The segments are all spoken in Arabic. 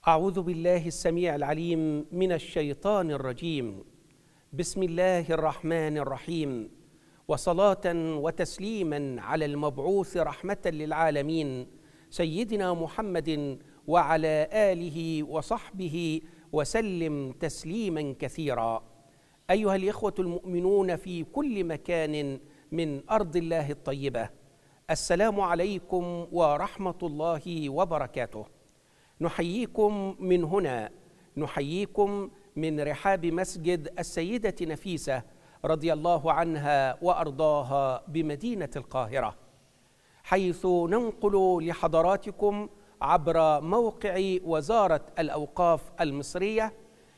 أعوذ بالله السميع العليم من الشيطان الرجيم. بسم الله الرحمن الرحيم، وصلاة وتسليما على المبعوث رحمة للعالمين سيدنا محمد وعلى آله وصحبه وسلم تسليما كثيرا. أيها الإخوة المؤمنون في كل مكان من أرض الله الطيبة، السلام عليكم ورحمة الله وبركاته. نحييكم من هنا، نحييكم من رحاب مسجد السيدة نفيسة رضي الله عنها وأرضاها بمدينة القاهرة، حيث ننقل لحضراتكم عبر موقع وزارة الأوقاف المصرية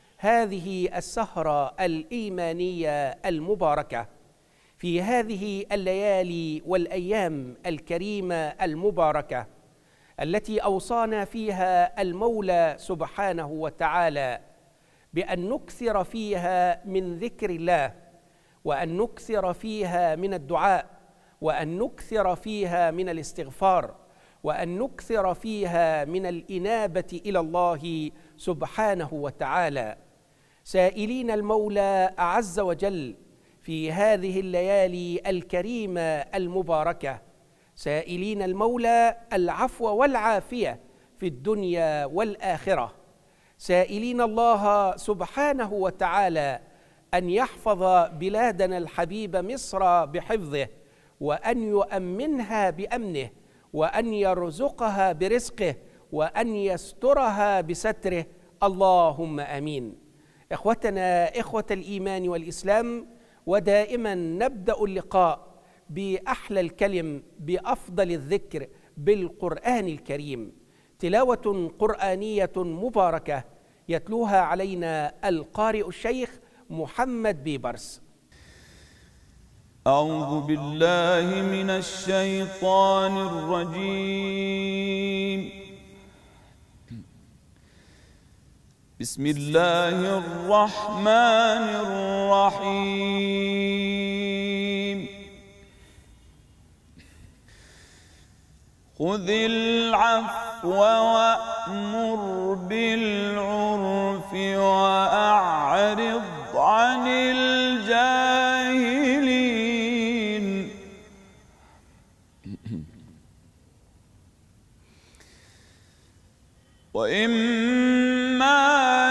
هذه السهرة الإيمانية المباركة في هذه الليالي والأيام الكريمة المباركة التي أوصانا فيها المولى سبحانه وتعالى بأن نكثر فيها من ذكر الله، وأن نكثر فيها من الدعاء، وأن نكثر فيها من الاستغفار، وأن نكثر فيها من الإنابة إلى الله سبحانه وتعالى، سائلين المولى عز وجل في هذه الليالي الكريمة المباركة، سائلين المولى العفو والعافية في الدنيا والآخرة، سائلين الله سبحانه وتعالى أن يحفظ بلادنا الحبيب مصر بحفظه، وأن يؤمنها بأمنه، وأن يرزقها برزقه، وأن يسترها بستره، اللهم آمين. إخوتنا إخوة الإيمان والإسلام، ودائما نبدأ اللقاء بأحلى الكلم، بأفضل الذكر، بالقرآن الكريم، تلاوة قرآنية مباركة يتلوها علينا القارئ الشيخ محمد بيبرس. أعوذ بالله من الشيطان الرجيم. بسم الله الرحمن الرحيم. خذ العفو وأمر بالعرف وأعرض عن الجاهلين. وإما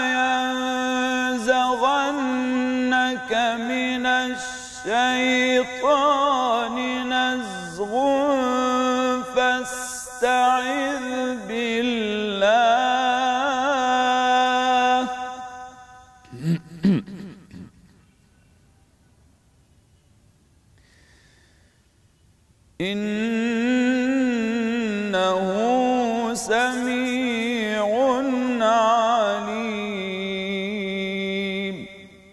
ينزغنك من الشيطان نزغ فاستعذ بالله إنه سميع عليم.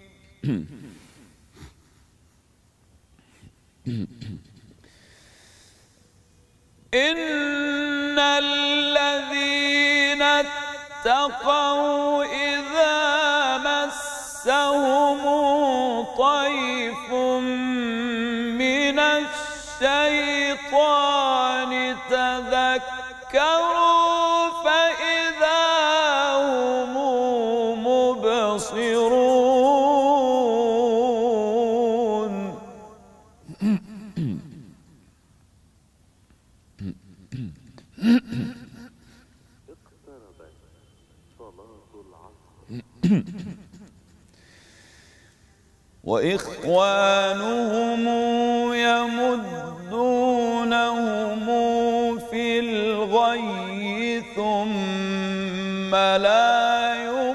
إن الذين اتقوا إذا مسهم طيف من الشيطان تذكروا فإذا هم مبصرون. اقتربت صلاة العصر. وإخوانهم يمدونهم في الغي ثم لا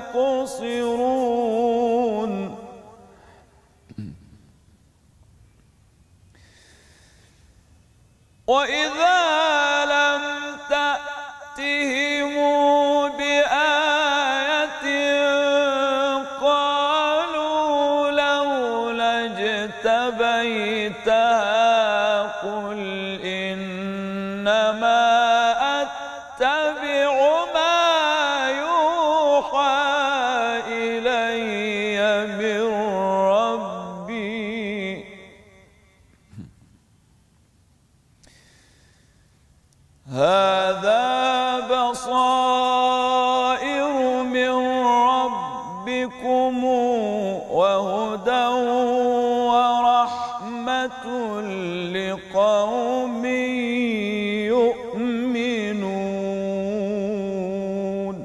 يقصرون. وإذا لم تأتهم بآية قالوا لولا اجتبيتها قل إنما أتبع ما يوحى إلي من ربي لقوم يؤمنون.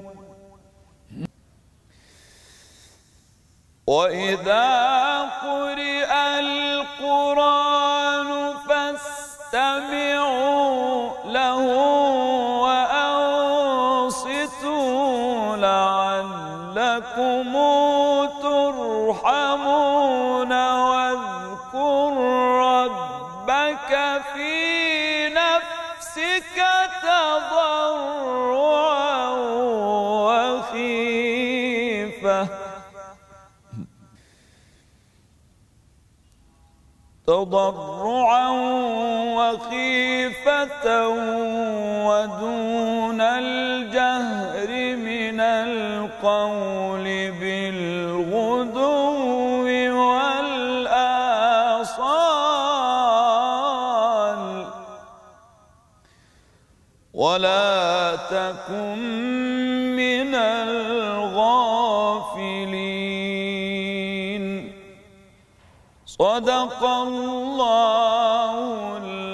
وإذا قرئ القرآن فاستمعوا له وأنصتوا لعلكم ترحمون. واذكر ربك في نفسك تضرعا وخيفة ودون الجهر من القول بالغدو والآصال ولا تكن من الغافلين. صدق الله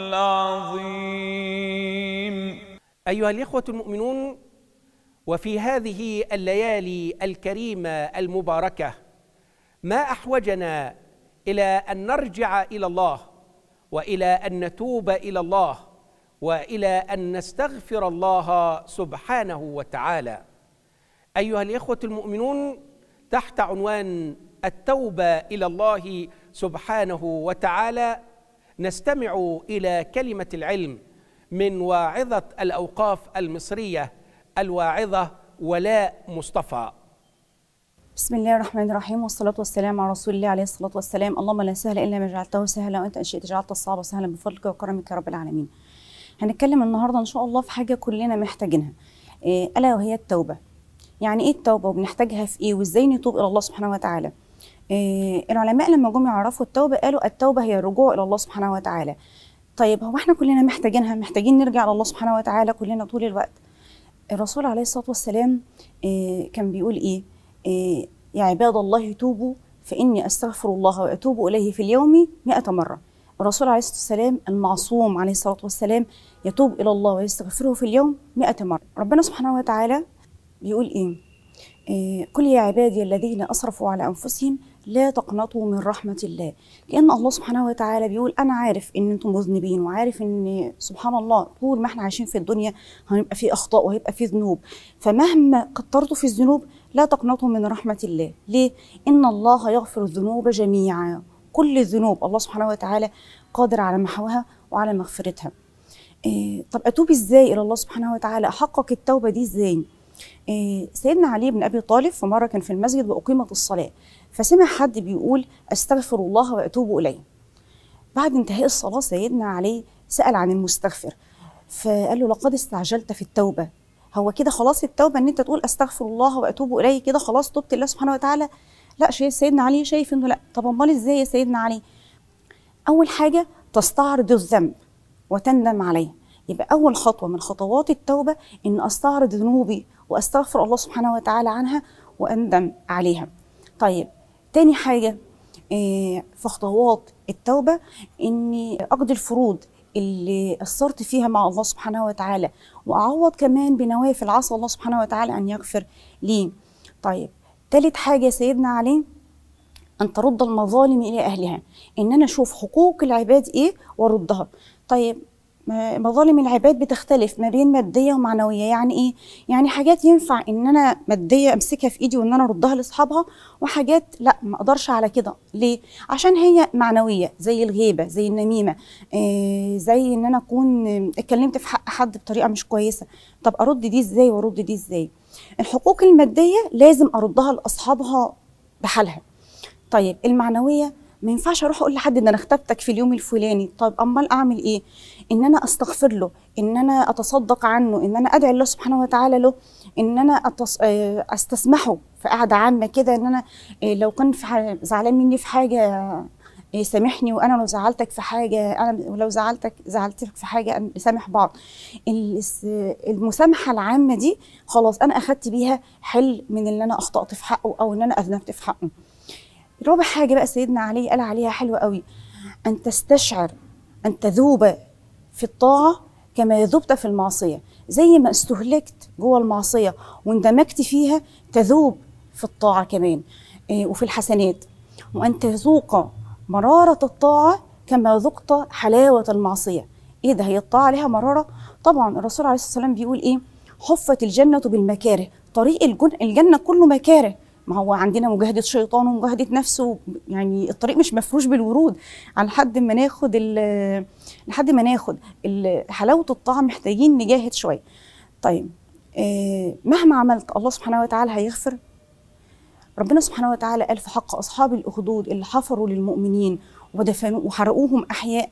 العظيم. أيها الإخوة المؤمنون، وفي هذه الليالي الكريمة المباركة ما أحوجنا إلى أن نرجع إلى الله، وإلى أن نتوب إلى الله، وإلى أن نستغفر الله سبحانه وتعالى. أيها الإخوة المؤمنون، تحت عنوان التوبة إلى الله سبحانه وتعالى نستمع إلى كلمة العلم من واعظة الأوقاف المصرية الواعظة ولاء مصطفى. بسم الله الرحمن الرحيم، والصلاة والسلام على رسول الله عليه الصلاة والسلام. اللهم لا سهل إلا ما جعلته سهلا، وأنت إن شئت جعلت الصعب سهلا بفضلك وكرمك يا رب العالمين. هنتكلم النهاردة إن شاء الله في حاجة كلنا محتاجينها، ألا وهي التوبة. يعني إيه التوبة وبنحتاجها في إيه وإزاي نتوب إلى الله سبحانه وتعالى؟ العلماء لما جم يعرفوا التوبة قالوا التوبة هي الرجوع إلى الله سبحانه وتعالى. طيب هو احنا كلنا محتاجينها، محتاجين نرجع إلى الله سبحانه وتعالى كلنا طول الوقت. الرسول عليه الصلاة والسلام كان بيقول إيه؟ يا عباد الله توبوا فإني أستغفر الله وأتوب إليه في اليوم 100 مرة. الرسول عليه الصلاة والسلام المعصوم عليه الصلاة والسلام يتوب إلى الله ويستغفره في اليوم 100 مرة. ربنا سبحانه وتعالى بيقول إيه؟ قل يا عبادي الذين أسرفوا على أنفسهم لا تقنطوا من رحمة الله. كأن الله سبحانه وتعالى بيقول أنا عارف إن أنتم مذنبين، وعارف إن سبحان الله طول ما احنا عايشين في الدنيا هيبقى في أخطاء وهيبقى في ذنوب، فمهما كترتوا في الذنوب لا تقنطوا من رحمة الله. ليه؟ إن الله يغفر الذنوب جميعا، كل الذنوب الله سبحانه وتعالى قادر على محوها وعلى مغفرتها. طب أتوب إزاي إلى الله سبحانه وتعالى؟ أحقق التوبة دي إزاي؟ سيدنا علي بن أبي طالب في مرة كان في المسجد وأقيمت الصلاة، فسمع حد بيقول أستغفر الله وأتوب إليه. بعد انتهاء الصلاة سيدنا علي سأل عن المستغفر، فقال له لقد استعجلت في التوبة. هو كده خلاص التوبة ان انت تقول أستغفر الله وأتوب إليه كده خلاص تبت الله سبحانه وتعالى؟ لا، سيدنا علي شايف انه لا. طب امال ازاي يا سيدنا علي؟ أول حاجة تستعرض الذنب وتندم عليه. يبقى أول خطوة من خطوات التوبة إن أستعرض ذنوبي وأستغفر الله سبحانه وتعالى عنها وأندم عليها. طيب تاني حاجة في خطوات التوبة إني أقضي الفروض اللي قصرت فيها مع الله سبحانه وتعالى، وأعوض كمان بنوافل عسى الله سبحانه وتعالى أن يغفر لي. طيب تالت حاجة سيدنا علي أن ترد المظالم إلى أهلها، إن أنا أشوف حقوق العباد إيه وأردها. طيب مظالم العباد بتختلف ما بين ماديه ومعنويه. يعني ايه؟ يعني حاجات ينفع ان انا ماديه امسكها في ايدي وان انا اردها لاصحابها، وحاجات لا ما اقدرش على كده. ليه؟ عشان هي معنويه، زي الغيبه، زي النميمه، زي ان انا اكون اتكلمت في حق حد بطريقه مش كويسه. طب ارد دي ازاي وارد دي ازاي؟ الحقوق الماديه لازم اردها لاصحابها بحالها. طيب المعنويه ما ينفعش اروح اقول لحد ان انا اختبتك في اليوم الفلاني. طب امال اعمل ايه؟ ان انا استغفر له، ان انا اتصدق عنه، ان انا ادعي الله سبحانه وتعالى له، ان انا استسمحه في قعده عامه كده، ان انا لو كان زعلان مني في حاجه سامحني، وانا لو زعلتك في حاجه، انا ولو زعلتك في حاجه نسامح بعض. المسامحه العامه دي خلاص انا اخدت بيها حل من اللي انا اخطات في حقه او ان انا اذنبت في حقه. رابع حاجه بقى سيدنا علي قال عليها حلوه قوي، أن تستشعر أن تذوب في الطاعة كما ذبت في المعصية. زي ما استهلكت جوه المعصية واندمجت فيها تذوب في الطاعة كمان وفي الحسنات. وأن تذوق مرارة الطاعة كما ذقت حلاوة المعصية. إيه ده؟ هي الطاعة لها مرارة؟ طبعا الرسول عليه الصلاة والسلام بيقول إيه؟ حفت الجنة بالمكاره. طريق الجنة كله مكاره. ما هو عندنا مجاهدة شيطان ومجاهدة نفسه، يعني الطريق مش مفروش بالورود. لحد ما ناخد حلاوة الطاعة محتاجين نجاهد شوية. طيب مهما عملت الله سبحانه وتعالى هيغفر. ربنا سبحانه وتعالى قال في حق أصحاب الأخدود اللي حفروا للمؤمنين ودفنوا وحرقوهم أحياء: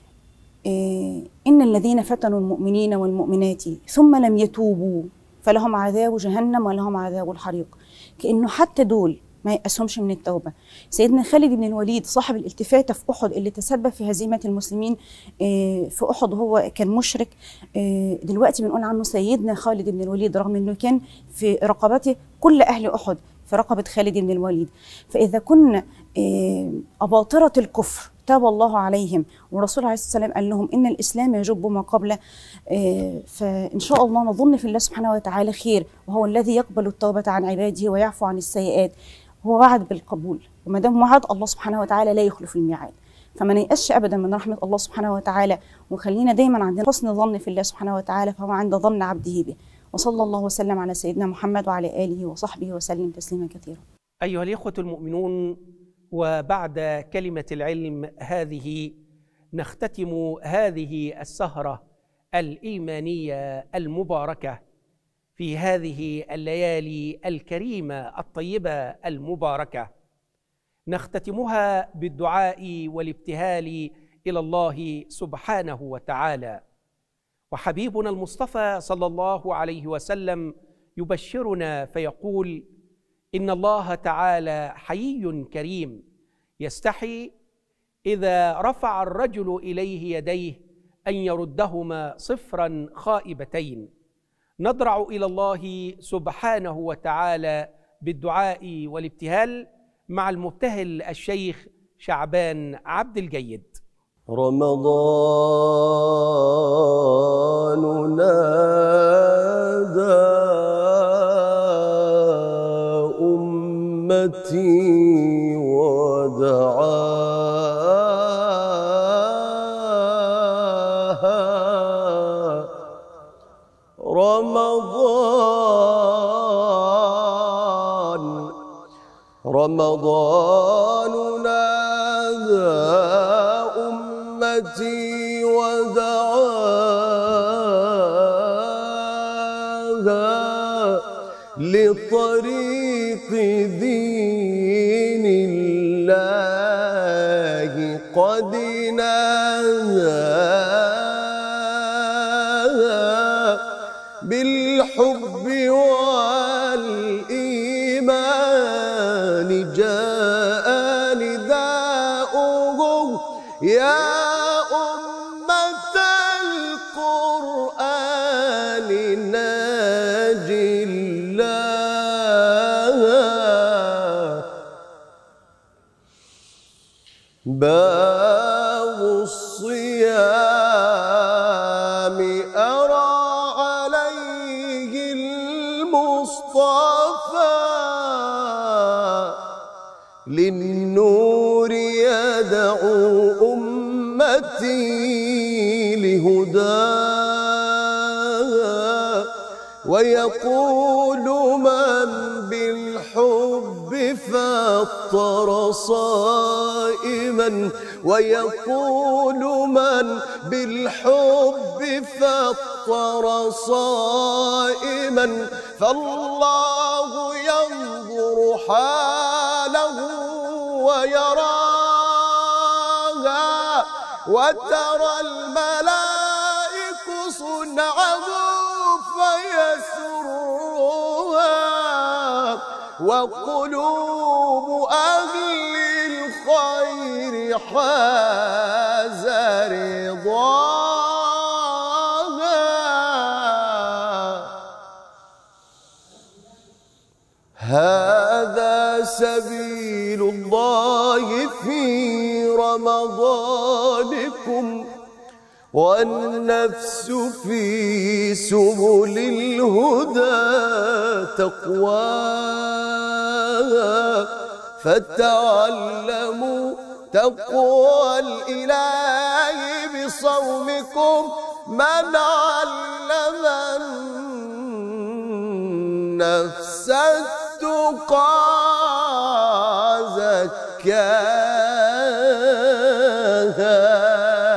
إن الذين فتنوا المؤمنين والمؤمنات ثم لم يتوبوا فلهم عذاب جهنم ولهم عذاب الحريق. كأنه حتى دول ما يأسهمش من التوبة. سيدنا خالد بن الوليد صاحب الالتفاتة في أحد اللي تسبب في هزيمة المسلمين في أحد، هو كان مشرك. دلوقتي بنقول عنه سيدنا خالد بن الوليد، رغم أنه كان في رقبته كل أهل أحد، في رقبة خالد بن الوليد. فإذا كنا أباطرة الكفر تاب الله عليهم، والرسول عليه الصلاة والسلام قال لهم إن الإسلام يجب ما قبله، فإن شاء الله نظن في الله سبحانه وتعالى خير، وهو الذي يقبل التوبة عن عباده ويعفو عن السيئات. هو وعد بالقبول، وما دام وعد الله سبحانه وتعالى لا يخلف الميعاد. فما نيأسش أبدا من رحمة الله سبحانه وتعالى، وخلينا دايما عندنا حسن ظن في الله سبحانه وتعالى، فهو عند ظن عبده به. وصلى الله وسلم على سيدنا محمد وعلى آله وصحبه وسلم تسليما كثيرا. أيها الإخوة المؤمنون، وبعد كلمة العلم هذه نختتم هذه السهرة الإيمانية المباركة في هذه الليالي الكريمة الطيبة المباركة. نختتمها بالدعاء والابتهال إلى الله سبحانه وتعالى. وحبيبنا المصطفى صلى الله عليه وسلم يبشرنا فيقول: إن الله تعالى حيي كريم يستحي إذا رفع الرجل إليه يديه أن يردهما صفرا خائبتين. نضرع إلى الله سبحانه وتعالى بالدعاء والابتهال مع المبتهل الشيخ شعبان عبد الجيد. رمضان نادى أمتي ودعاها، رمضان نادى أمتي ودعاها لطريق دين الله قد ناداها بالحب والإيمان جاء نداؤه يا أمة القرآن ناجي الله. باب الصيام أرى عليه المصطفى للنور يدعو أمتي لهداها، ويقول من بالحب فطر صائما، ويقول من بالحب فطر صائما، فالله ينظر حاله ويراها، وترى الملائك صنعه فيسرها، وقلوب أهل الخير حاز رضاها. هذا سبيل الله في رمضان والنفس في سبل الهدى تقواها فتعلموا تقوى الإله بصومكم من علم النفس التقى زكاها.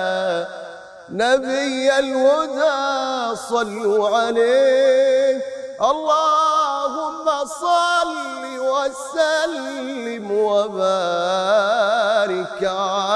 نبي الهدى صلوا عليه اللهم صل وسلم وبارك عليه.